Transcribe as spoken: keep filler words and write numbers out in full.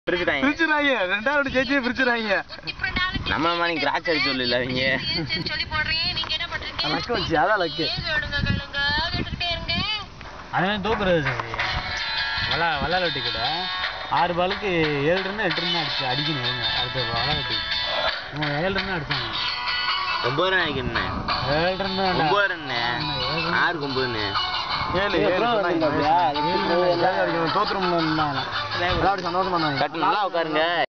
பிரிச்சுட்டாங்க பிரிச்சுறாங்க ரெண்டாவது ஜெயிச்சு பிரிச்சுறாங்க. நம்ம மாதிரி கிராச் அடிச்சு சொல்லல அவங்க லக்கு வச்சு அதான் லக்கு. அதனால தோக்குறது சரி. வளா வல்லாலட்டி கூட ஆறு பாலுக்கு ஏழு ரன் எட்டு ரன் அடிச்சு அடிக்கணும். அடுத்த வல்லாலட்டி ஏழு ரன் அடிச்சாங்க. ஒன்பது ரன் அடிக்கணும். ஏழு ரன் ஒன்பது ரன் ஆறு ஒன்பதுன்னு ஏழு ஏழு தோத்துரும். நல்லா உட்காருங்க.